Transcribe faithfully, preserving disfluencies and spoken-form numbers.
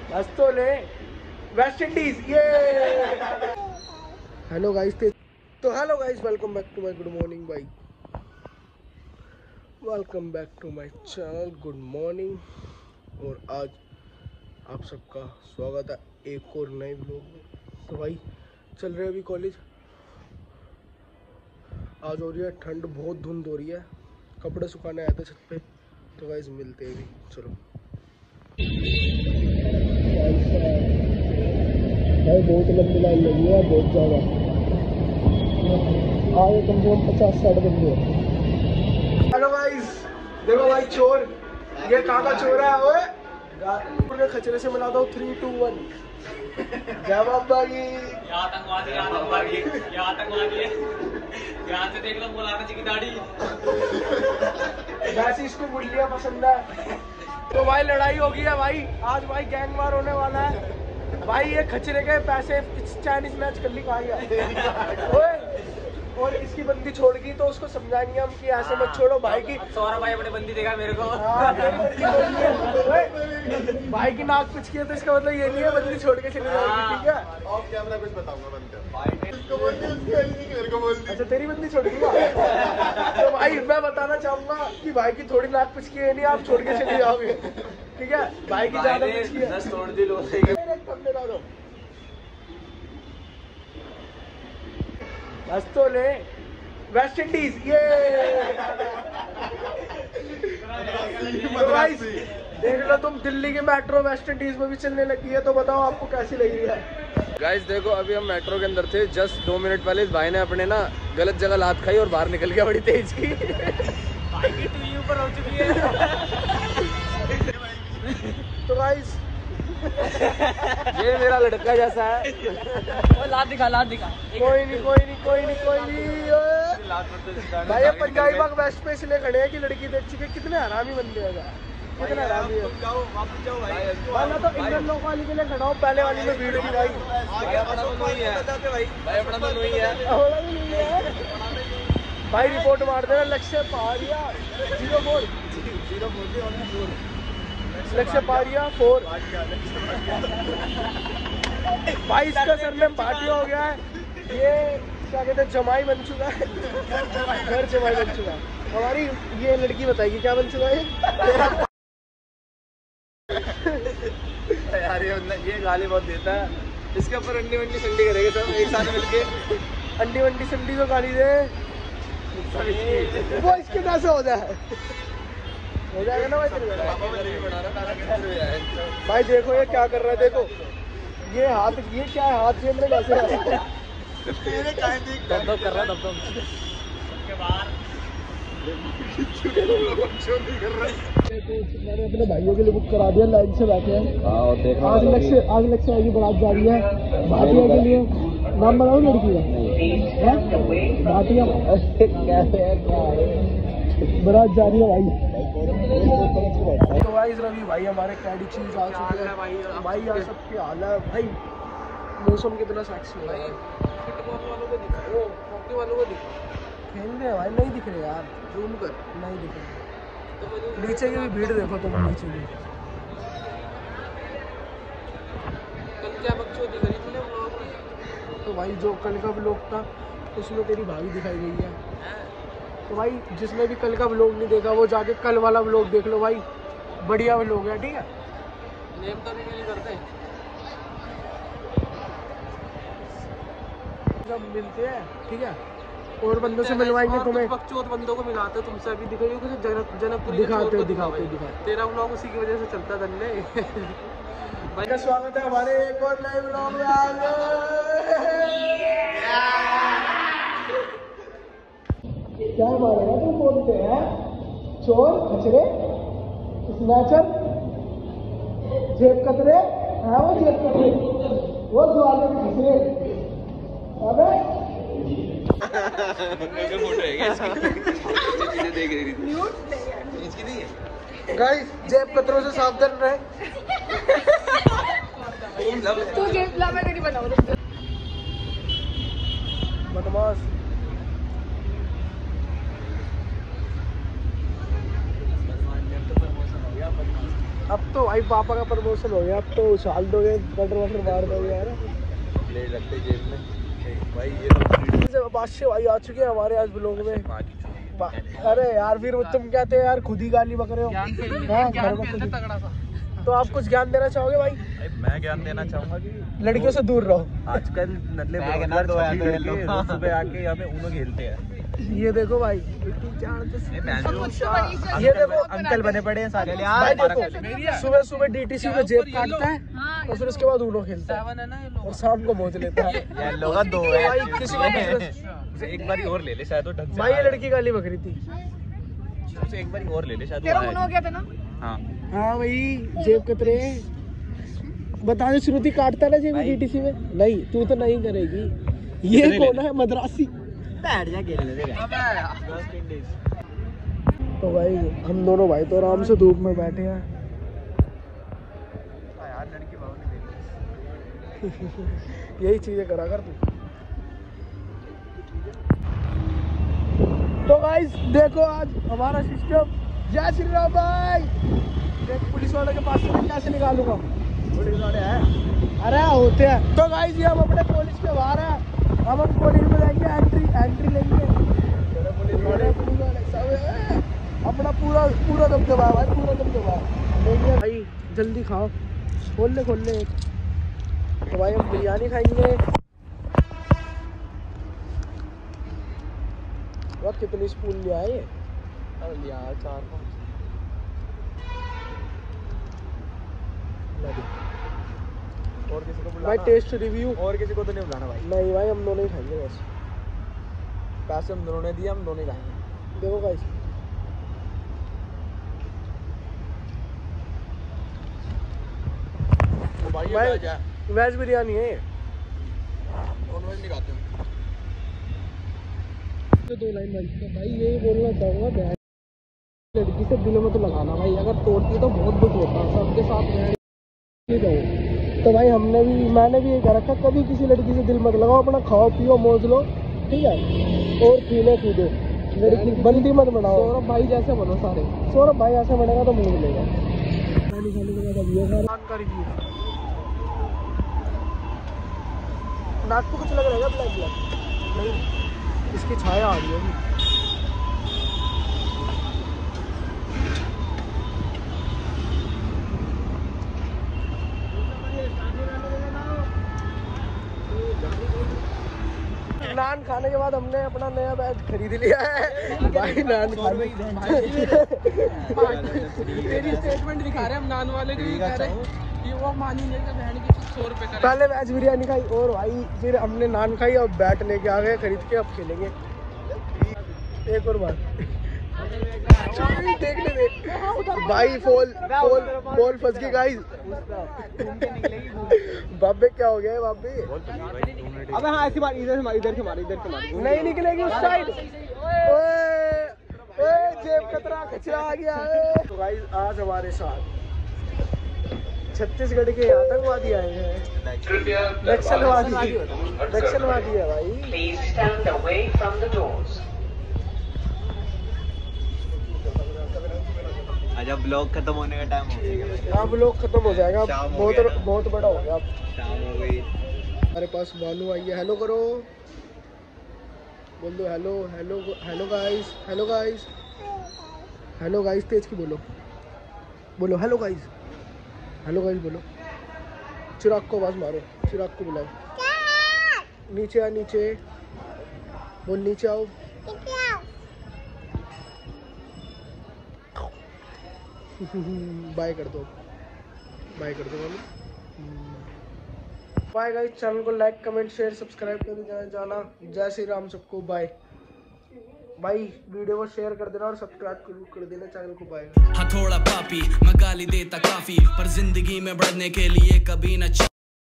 ले West Indies ये। Hello guys, तो hello guys, welcome back to my good morning भाई, welcome back to my channel good morning. और आज आप सबका स्वागत है एक और नए व्लॉग में। तो भाई चल रहे अभी कॉलेज। आज हो रही है ठंड, बहुत धुंध हो रही है, कपड़े सुखाने आए थे छत पे। तो गाइस मिलते हैं अभी, चलो। भाई बहुत लंबी लाइन लगी है, बहुत ज़्यादा। आगे कम से कम पचास साठ बंदे। हेलो गाइस, देखो भाई चोर, ये कहाँ का चोर है? ओए पूरे खचरे से मिला दो। थ्री टू वन जय बाबा की। यहाँ आतंकवादी, यहाँ आतंकवादी, यहाँ आतंकवादी है। यहाँ से देख लो मौलाना जी की दाढ़ी। वैसे इसको बुढ़िया पसंद है। तो भाई लड़ाई हो गई है भाई, आज भाई गैंग वार होने वाला है भाई। ये खचरे के पैसे चाइनीज मैच कर ली खाएगा। और इसकी बंदी छोड़ गई तो उसको समझाएंगे हम कि ऐसे मत छोड़ो भाई की। सौरभ भाई अपने बंदी देगा मेरे को। हाँ, भाई की नाक पिच की है तो इसका मतलब ये नहीं है बंदी छोड़ के चली जाएगी, ठीक है? ऑफ कैमरा कुछ बताऊंगा बंद अच्छा तेरी बंदी छोड़ गई। तो भाई मैं बताना चाहूंगा कि भाई की थोड़ी नाक पिच की है नहीं, आप छोड़ के चले जाओगे, ठीक है? भाई की ज्यादा पिच की है। तोड़ दी लो। बस तो ले वेस्ट इंडीज ये। तो गाइस देख लो तुम, दिल्ली की मेट्रो वेस्ट इंडीज में भी चलने लगी है। तो बताओ आपको कैसी लग रही है? गाइस देखो, अभी हम मेट्रो के अंदर थे, जस्ट दो मिनट पहले इस भाई ने अपने ना गलत जगह लात खाई और बाहर निकल गया बड़ी तेज की। भाई की टुई ऊपर हो चुकी है। तो गाइस ये मेरा लड़का जैसा है। लात दिखा, लात दिखा। कोई नहीं कोई नहीं कोई नहीं कोई नहीं। भाई ये पंजाबी बाग वेस्ट पे इसलिए खड़े हैं कि लड़की देख चुके। कितने हरामी बंदे हैं, कितने हरामी है। जाओ वापस जाओ भाई। मैं तो इंडियन लोग वाली के लिए खड़ा हूँ, पहले वाली में भीड़ थी भाई। भाई अपना तो नहीं है भाई, अपना तो नहीं है। होना भी नहीं है भाई। रिपोर्ट मार देना Lakshya Pahadia zero four zero four Lakshya Pahadia four. भाई इसका सरनेम भाटिया हो गया है। ये क्या कहते हैं, जमाई बन चुका है, घर जमाई बन चुका है। हमारी ये लड़की बताएगी क्या बन चुका है। यार ये ये गाली बहुत देता है। इसके ऊपर अंडी वंडी संडी करेंगे सब एक साथ मिलके। अंडी वंडी संडी को गाली दे, वो इसके कैसे हो जाए, हो जाएगा ना भाई। भाई देखो ये क्या कर रहा है, देखो ये हाथ, ये क्या है हाथ जेब में कैसे है? दब दब कर रहा है, दब दब। मैंने अपने भाइयों के लिए बुक करा दिया, लाइन से बैठे हैं। आज लक्ष्य आज लक्ष्य आगे बारात जा रही है भाटिया के लिए। नाम बताओ लड़की का, भाटिया बारात जा रही है भाई। तो भाई रवि भाई हमारे कैडी चीज आ चुके हैं भाई। भाई यार सबके हाल है भाई। मौसम कितना सेक्सी है। फुटबॉल वालों को दिखाओ, हॉकी वालों को दिखाओ। खेल रहे भाई, नहीं दिख रहे यार, जूम कर, नहीं दिख रहे। नीचे की भी भीड़ देखो तुम, नीचे की। कल क्या बकचोदी करी तूने व्लॉग में? तो भाई जो कल का व्लॉग था उसमें तेरी भाभी दिखाई गई है। तो भाई जिसने भी कल का व्लॉग नहीं देखा वो जाके कल वाला व्लॉग देख लो भाई, बढ़िया व्लॉग है, ठीक है? नेम तो नहीं करते। जब मिलते हैं ठीक है, और बंदों से मिलवाएंगे तुम्हें। बकचोद बंदों को मिलाते तुमसे अभी दिखाइए कुछ जनक जनकपुरी दिखाते दिखाते दिखाते तेरा व्लॉग उसी की वजह से चलता धन्य। भाई का स्वागत है हमारे एक और नए व्लॉग में। क्या मारेगा तुम बोलते हैं? चोर, खचरे, स्नैचर, जेब कतरे है, वो जेब कतरे, वो जो आगे खचरे। अबे फोटो है क्या इसकी? देख रही थी इसकी नहीं है। गाइस जेब कतरों से सावधान रहे। तू जेब ला, मैं तेरी बनाऊं। बदमाश। अब तो भाई पापा का प्रमोशन हो गया, अब तो उछाल दोगे, बटर वटर मार दोगे यार। ले रखते जेब में भाई। ये तो बादशाह भाई आ चुके हैं हमारे आज ब्लॉग में। अरे यार फिर तुम कहते हैं यार खुद ही गाली बक रहे हो। हाँ, घर में खुद ही। तो आप कुछ ज्ञान देना चाहोगे भाई? मैं ज्ञान देना चाहूंगा कि लड़कियों से दूर रहो। आजकल नल्ले बेरोजगार छपरी करके रोज सुबह आके यहाँ पे उनो खेलते हैं। ये देखो भाई, ये देखो अंकल बने पड़े हैं सारे। भाई देखो सुबह सुबह डीटीसी में जेब काटता है और फिर उसके बाद उनो खेलता है और शाम को मोच लेता है। येलो का दो है भाई किसी को एक बार और ले ले शायद वो ढंग से। भाई ये लड़की गाली बकरी थी। उसे एक बार और ले ले शायद तेरा वो उन हो गया था ना? हाँ हाँ भाई जेब कतरे बता दे। श्रुति काटता है ना जेब डीटीसी में? नहीं, तू तो नहीं करेगी। ये कौन है? मद्रासी। बैठ जा खेलने दे। तो भाई हम दोनों भाई तो आराम से धूप में बैठे हैं। यार लड़की बाबू ने देख यही चीजें करा कर तू। तो गाइस देखो आज हमारा सिस्टम। जय श्री राम भाई। देख पुलिस वाले के पास से मैं कैसे निकालूंगा? पुलिस वाले हैं। अरे होते हैं। तो गाइस ये हम अपने कॉलेज के बाहर हैं। हम हम कॉलेज में जाएंगे, एंट्री एंट्री लेंगे। पुलिस वाले पुलिस वाले सब अपना पूरा पूरा दबदबा है भाई, पूरा दबदबा है भाई। जल्दी खाओ, खोल ले खोल ले। तो भाई हम बिरयानी खाएंगे। वह कितनी स्पून ले आए? यार चार पाँच और किसी को बुलाना भाई टेस्ट रिव्यू। और किसी को तो नहीं बुलाना भाई। नहीं भाई हम दोनों ही खाएंगे बस। पैसे हम दोनों ने दिए, हम दोनों ही खाएंगे। देखो गाइस भाई वेज बिरयानी है। नॉन वेज नहीं खाते हम। तो दो लाइन बनती भाई यही बोलना चाहूँगा, लड़की से दिल में तो लगाना भाई, अगर तोड़ती तो बहुत दुख होता है। सबके साथ नहीं रहो। तो भाई हमने भी मैंने भी ये कह रखा, कभी किसी लड़की से दिल मत लगाओ, अपना खाओ पियो मौज लो, ठीक है, और खेलो कूदो, लड़की बंदी मत बनाओ। सौरभ भाई जैसे बनो सारे। सौरभ भाई ऐसे बनेगा तो मुँह मिलेगा। खाने खाने के बाद अब ये का रिव्यू। नाक को कुछ लग रहा है ब्लैक ब्लैक? नहीं, इसकी छाया आ रही है। नान खाने के बाद हमने अपना नया बैग खरीद लिया है भाई। नान खाने तेरी स्टेटमेंट दिखा रहे हैं हम नान वाले की, कह रहे हैं कि वो मानी नहीं कि बहन की सौ रुपए का। पहले वेज बिरयानी खाई और भाई फिर हमने नान खाई और बैट लेके आ गए खरीद के। अब खेलेंगे एक और बार। देख ले देख भाई, फॉल फॉल बॉल फंस गई गाइस। बाबे क्या हो गया है बाबे? अबे हाँ ऐसी बात, इधर से मार, इधर से मार, इधर से मार। नहीं निकलेगी उस साइड। ओए ओए जेब कतरा कचरा आ गया है। तो गाइस आज हमारे साथ छत्तीसगढ़ के आतंकवादी आए हैं। नक्सलवादी नक्सलवादी है भाई। अच्छा ब्लॉग खत्म होने का टाइम हो गया। हाँ ब्लॉग खत्म हो जाएगा, बहुत बहुत बड़ा हो गया। शाम हो गई। हमारे पास बालू आई है। हेलो करो, बोल दो hello hello hello guys, hello guys, hello guys. तेज की बोलो, बोलो हेलो गाइस, हेलो गाइस बोलो। चिराग को आवाज मारो, चिराग को बुलाओ। नीचे आ, नीचे बोल, नीचे आओ। बाय कर दो, बाय कर दो बाय गाइस। चैनल को लाइक कमेंट शेयर सब्सक्राइब कर जाना। जय श्री राम सबको, बाय भाई। वीडियो को शेयर कर देना और सब्सक्राइब कर देना चैनल को। बाय। हाँ थोड़ा पापी मैं गाली देता काफी, पर जिंदगी में बढ़ने के लिए कभी न